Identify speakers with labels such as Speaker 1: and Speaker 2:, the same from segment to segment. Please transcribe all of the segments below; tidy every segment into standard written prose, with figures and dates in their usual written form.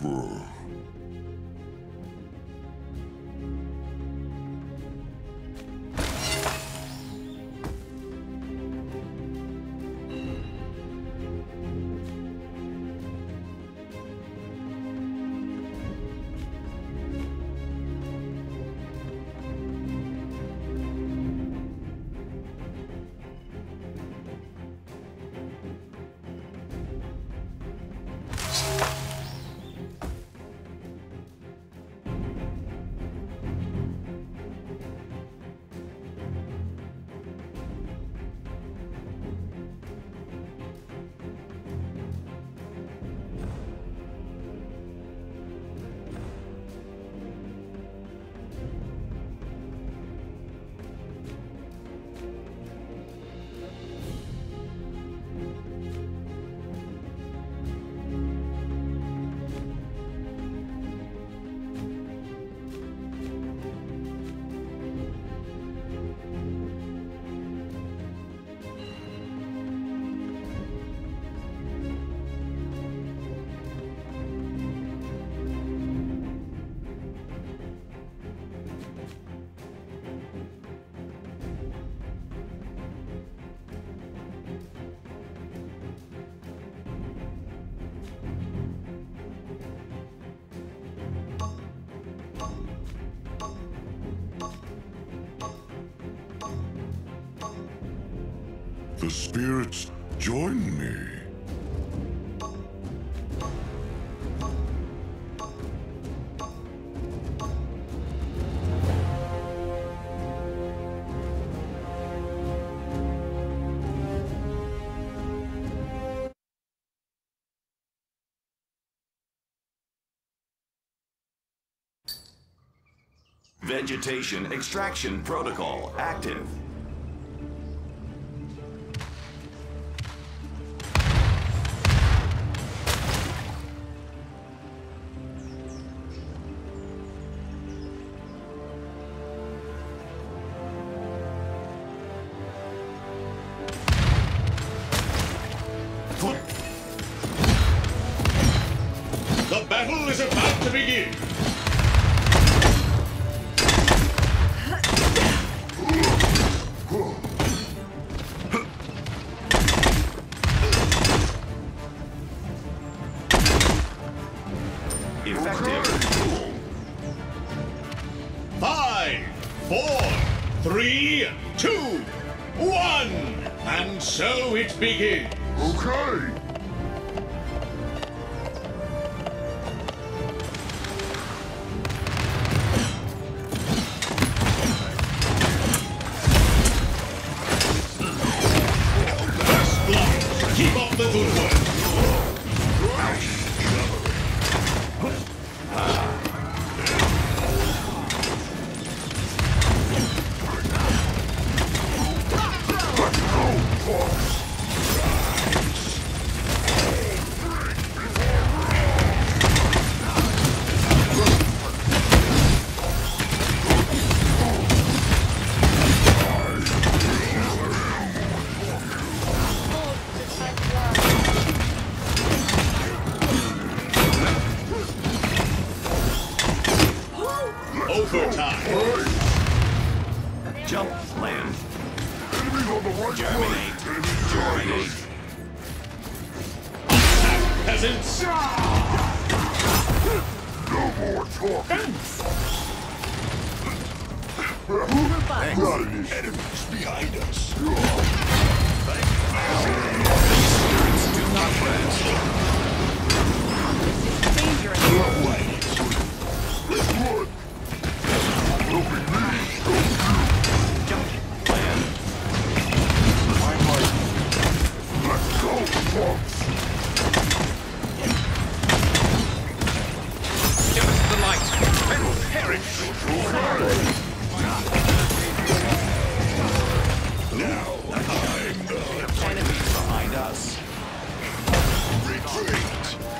Speaker 1: GROVER. The spirits join me.
Speaker 2: Vegetation extraction protocol active.
Speaker 3: The battle is about to begin!
Speaker 2: Effective.
Speaker 3: 5, 4, 3, 2, 1! And so it begins!
Speaker 1: Okay.
Speaker 3: First blood! Keep up the good work! Overtime!
Speaker 2: Jump land.
Speaker 1: Enemies on the right
Speaker 2: Germinate.
Speaker 1: flank.
Speaker 2: Germinate.
Speaker 3: Peasants!
Speaker 1: No more talking.
Speaker 4: Thanks.
Speaker 1: Enemies behind us.
Speaker 2: Do not rest.
Speaker 1: Good. Don't be me.
Speaker 2: Jump land.
Speaker 1: Let's go, punks.
Speaker 2: Give us the light. And we'll perish.
Speaker 1: Now I'm the
Speaker 2: Enemies behind us.
Speaker 1: retreat.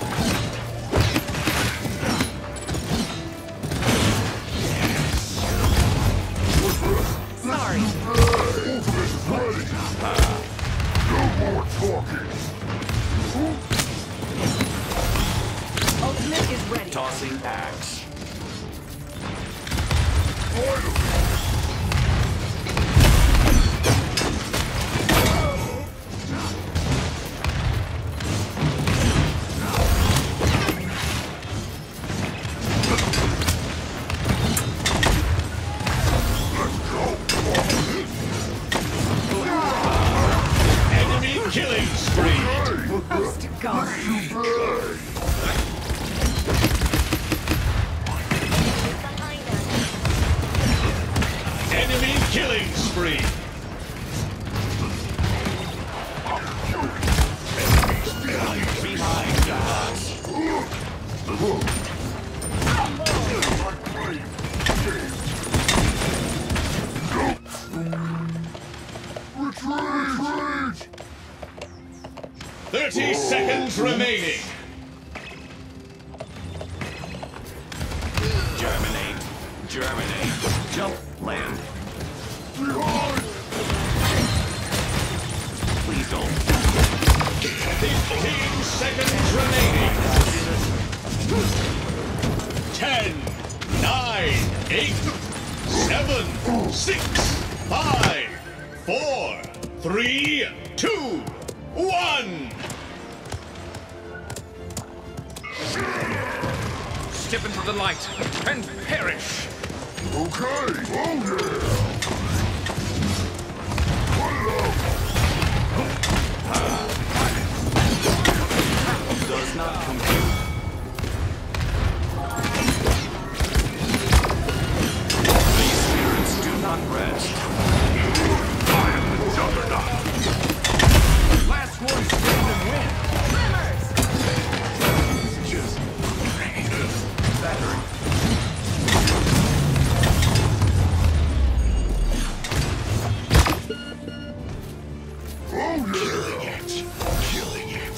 Speaker 5: Sorry.
Speaker 1: Ultimate ready. No more talking.
Speaker 5: Ultimate is ready.
Speaker 2: Tossing axe.
Speaker 3: Enemy killing spree.
Speaker 4: Honest to God.
Speaker 3: Enemy killing spree.
Speaker 2: Behind us.
Speaker 1: Retreat!
Speaker 3: 30 seconds remaining.
Speaker 2: Germinate. Germinate. Jump. Land.
Speaker 1: Behind!
Speaker 2: Please don't.
Speaker 3: 15 seconds remaining. 10, 9, 8, 7, 6, 5, 4, 3, 2, 1.
Speaker 2: Step into the light and perish.
Speaker 1: Okay! Oh yeah!
Speaker 2: Does not compute. These spirits do not rest.
Speaker 1: I am the juggernaut!
Speaker 2: Last one stand and win.
Speaker 1: Just
Speaker 2: Battery.
Speaker 1: oh yeah! Killing it!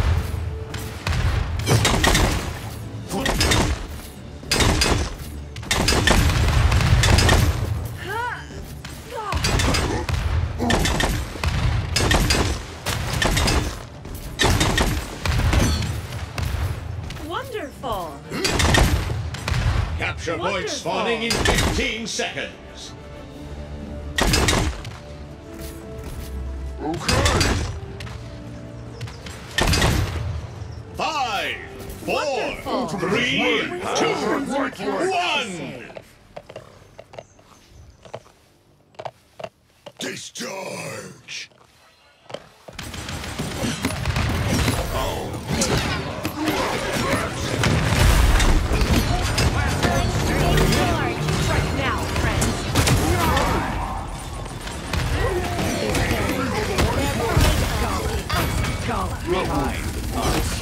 Speaker 4: Wonderful.
Speaker 3: Capture point
Speaker 4: Wonderful.
Speaker 3: spawning in 15 seconds.
Speaker 1: Okay!
Speaker 3: 5, 4,
Speaker 4: Wonderful.
Speaker 3: 3, 2,
Speaker 1: Right,
Speaker 3: 1.
Speaker 1: Discharge!
Speaker 4: Right now, friends.
Speaker 2: Behind us.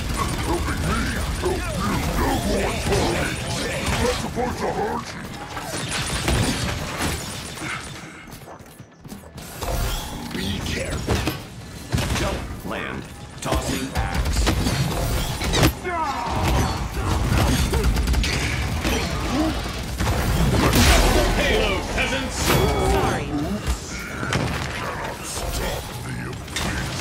Speaker 1: That's supposed to hurt you! Be careful!
Speaker 2: Jump. Land. Tossing axe.
Speaker 3: Halo peasants.
Speaker 4: Sorry.
Speaker 1: Stop the abyss!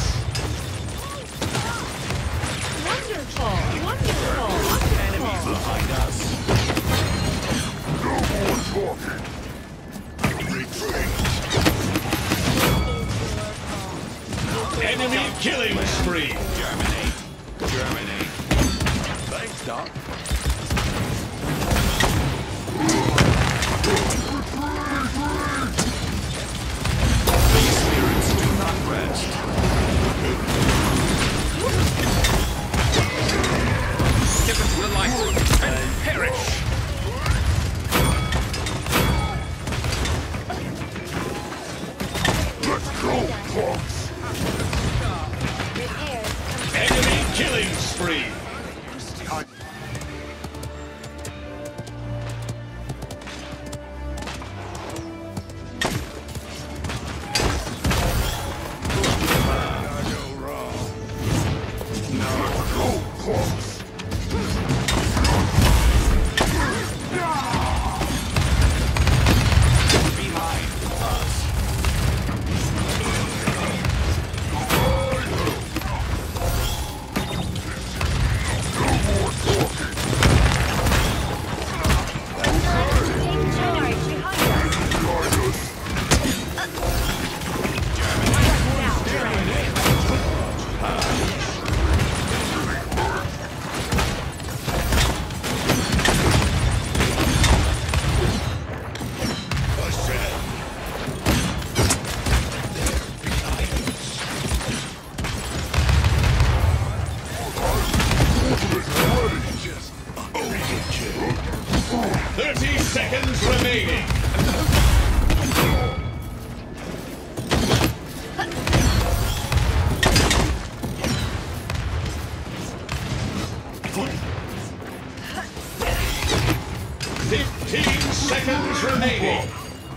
Speaker 4: Wonderful. Wonderful.
Speaker 2: Enemies behind us.
Speaker 1: No more talking! Retreat!
Speaker 3: Enemy killing spree.
Speaker 2: Germinate. Germinate. Thanks, Doc. These spirits do not rest. Step into the light and perish.
Speaker 1: Let's go, punks!
Speaker 4: The air's
Speaker 3: seconds remaining. 15 seconds remaining.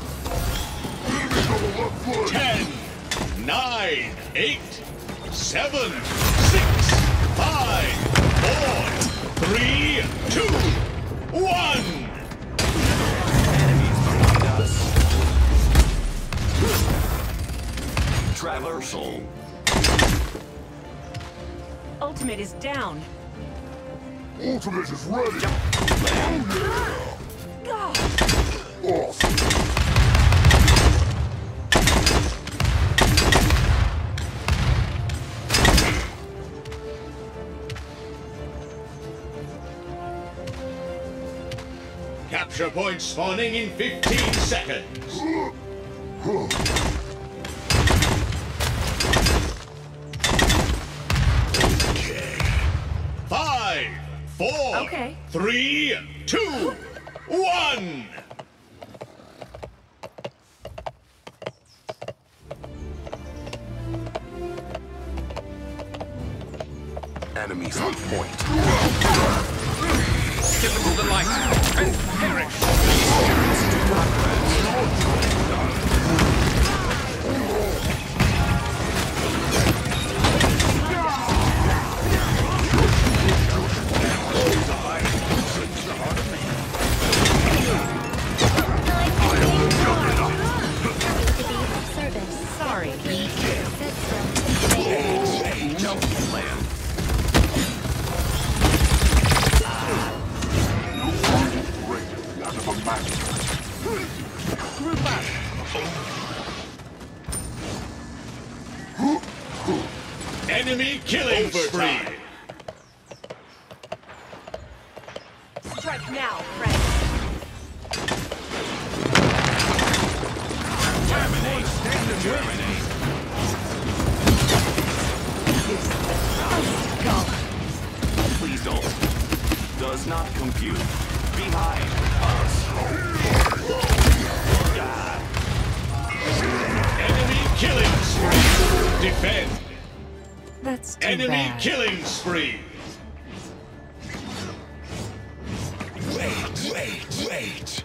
Speaker 3: 10, 9, 8, 7, 6, 5, 4, 3, 2, 1.
Speaker 5: Traversal.
Speaker 4: Ultimate is down.
Speaker 1: Ultimate is ready! Oh
Speaker 4: God.
Speaker 1: yeah! Awesome!
Speaker 3: Capture point spawning in 15 seconds. Five, four,
Speaker 4: Okay.
Speaker 3: 3, 2, 1.
Speaker 5: Enemies on point.
Speaker 2: Step into the light and perish.
Speaker 4: Sorry.
Speaker 2: Group up.
Speaker 3: Enemy killing spree.
Speaker 4: Strike now, friends.
Speaker 5: Please don't. Does not compute. Behind us.
Speaker 3: Enemy killing spree. Defend.
Speaker 4: That's too
Speaker 3: Enemy
Speaker 4: bad.
Speaker 3: killing spree.
Speaker 1: Wait!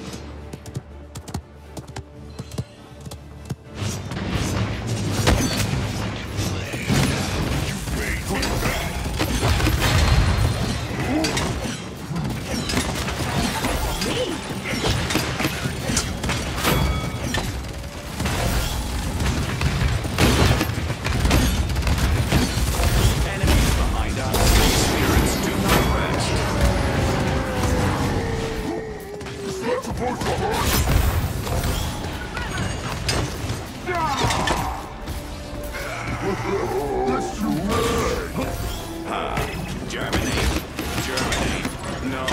Speaker 5: Enemies behind us. Spirits do not rest.
Speaker 1: That's supposed to hurt! That's too bad!
Speaker 5: Germinate. Germinate. No.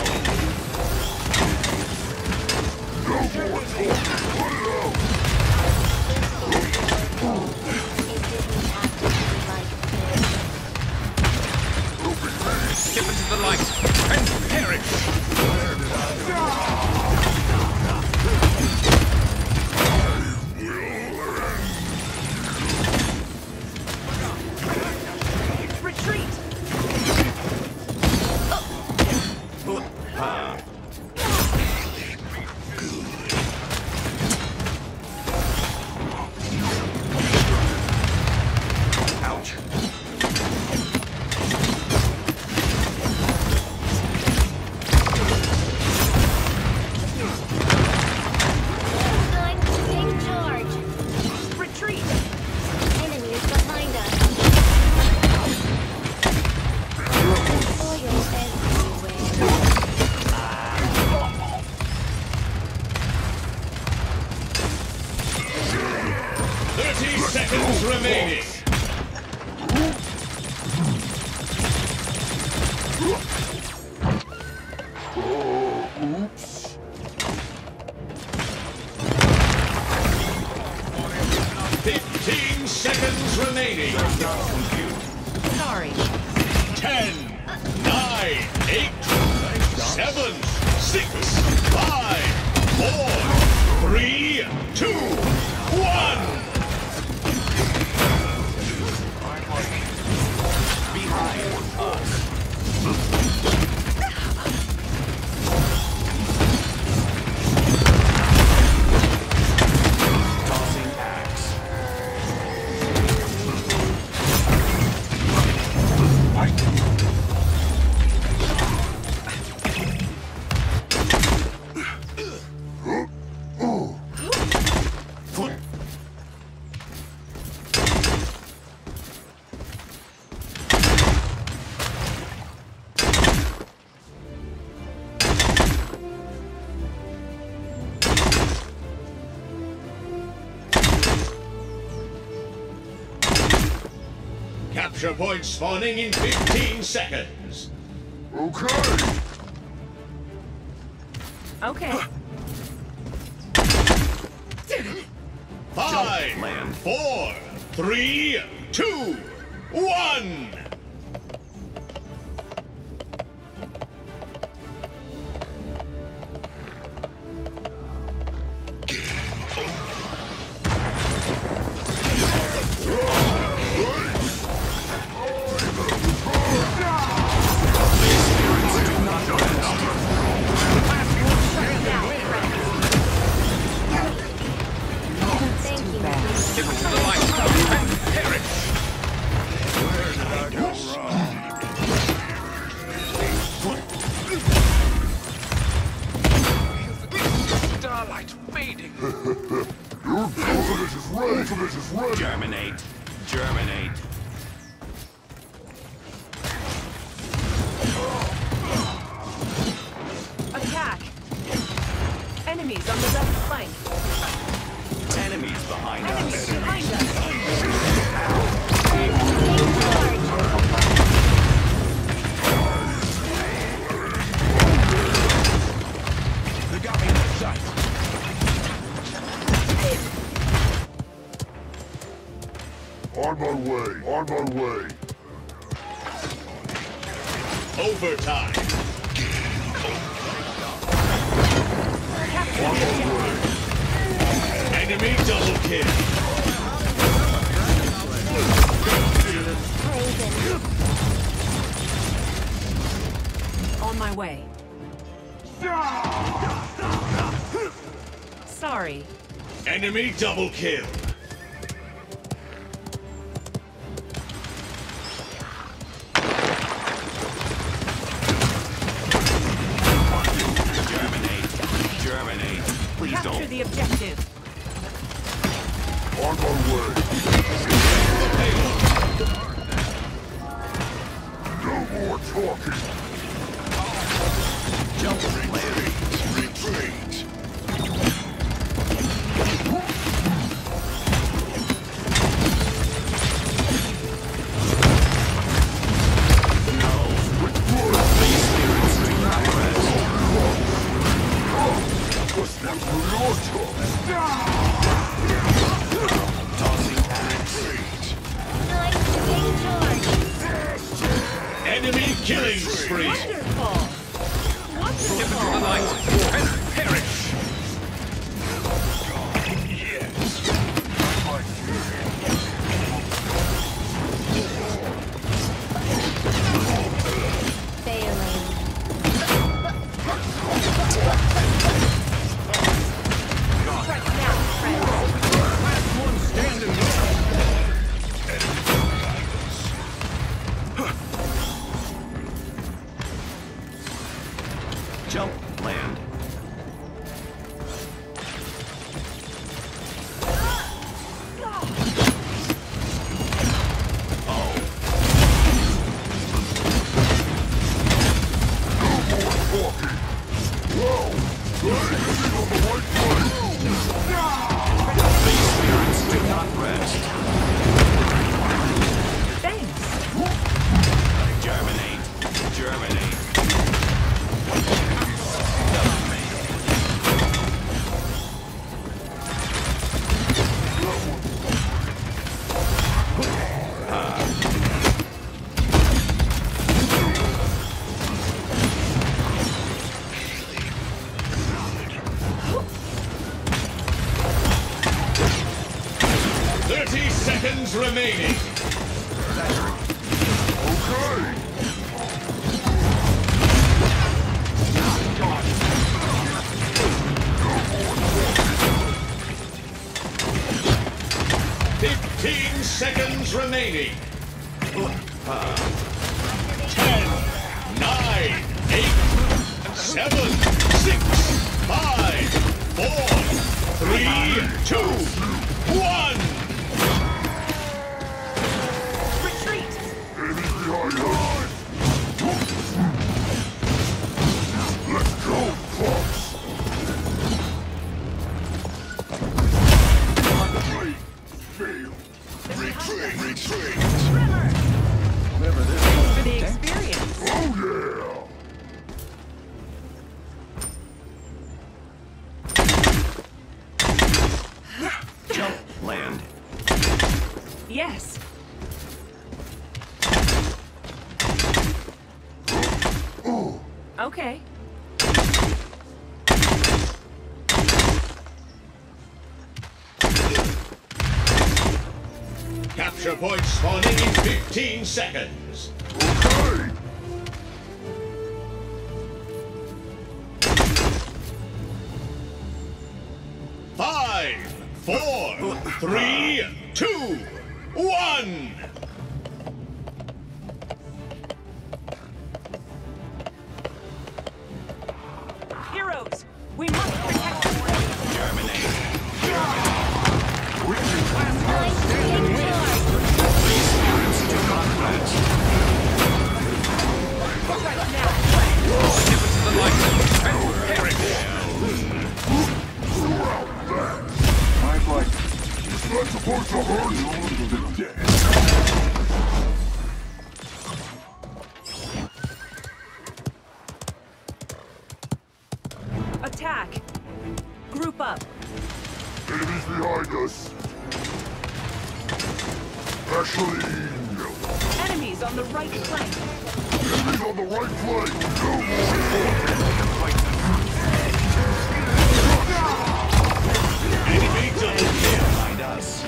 Speaker 1: No more talking! Put it out!
Speaker 2: Step into the light and perish.
Speaker 4: Retreat.
Speaker 5: Ouch.
Speaker 6: Time to take charge.
Speaker 4: Retreat.
Speaker 6: Enemies behind us. Oil everywhere.
Speaker 3: 30 seconds remaining.
Speaker 1: Oops.
Speaker 3: 15 seconds remaining.
Speaker 4: Sorry.
Speaker 3: 10, 9, 8, 7, 6, 5, Capture point spawning in 15 seconds.
Speaker 1: Okay.
Speaker 4: Okay.
Speaker 3: 5,
Speaker 5: land.
Speaker 3: 4, 3, 2, 1.
Speaker 6: Thank you.
Speaker 2: Give it to the light and perish. Starlight fading.
Speaker 1: Your ultimate is ready. Ultimate is ready.
Speaker 5: Germinate. Germinate.
Speaker 4: Attack. Enemies on the left flank.
Speaker 5: Enemies behind
Speaker 4: Enemies
Speaker 5: us.
Speaker 4: behind us.
Speaker 6: Take charge.
Speaker 5: They got me in sight.
Speaker 1: On my way. On my way.
Speaker 3: Overtime.
Speaker 4: Capture the objective.
Speaker 3: Enemy double kill.
Speaker 6: Craven.
Speaker 4: On my way. Sorry.
Speaker 3: Enemy double kill.
Speaker 5: Germinate. Germinate. Please
Speaker 4: Capture
Speaker 5: don't.
Speaker 4: the objective.
Speaker 1: On my way. No more talking.
Speaker 5: Jump land.
Speaker 1: Retreat.
Speaker 5: These spirits do not rest.
Speaker 1: What's that for your
Speaker 5: Tossing axe.
Speaker 6: Time to take charge.
Speaker 3: Enemy killing spree.
Speaker 4: Wonderful.
Speaker 2: Give it to the
Speaker 4: Wonderful.
Speaker 2: light and perish.
Speaker 6: Failing.
Speaker 4: Strike now, friends.
Speaker 5: Jump land. These spirits do not rest.
Speaker 4: Thanks.
Speaker 5: Germinate. Germinate.
Speaker 3: Seconds remaining.
Speaker 1: Okay.
Speaker 3: 15 seconds remaining. 10, 9, 8, 7, 6, 5, 4, 3, 2, 1.
Speaker 4: Retreat.
Speaker 1: Enemy behind us. Let's go, Fox. Fail. Retreat. Retreat.
Speaker 4: Trimmer. Yes. Okay.
Speaker 3: Capture point spawning in 15 seconds.
Speaker 1: Okay.
Speaker 3: 5, 4, 3, 2, 1.
Speaker 4: Heroes, we must protect the world.
Speaker 6: Time to take charge.
Speaker 5: These spirits do not rest.
Speaker 4: Right now.
Speaker 2: Step into the light and perish.
Speaker 1: I'd like. It's not supposed to hurt you to death.
Speaker 4: Attack. Group up.
Speaker 1: Enemies behind us. Actually, no.
Speaker 4: Enemies on the right flank.
Speaker 1: Enemies on the right flank. No more.
Speaker 3: Enemy double kill.
Speaker 5: Behind us.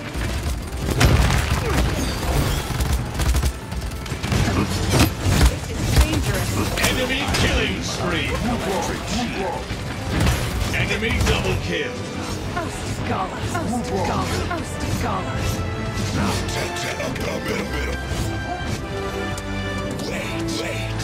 Speaker 4: This is dangerous.
Speaker 3: Enemy killing spree. Enemy double kill.
Speaker 4: Oh, scholars. Oh, scholars. Oh, scholars.
Speaker 1: Wait.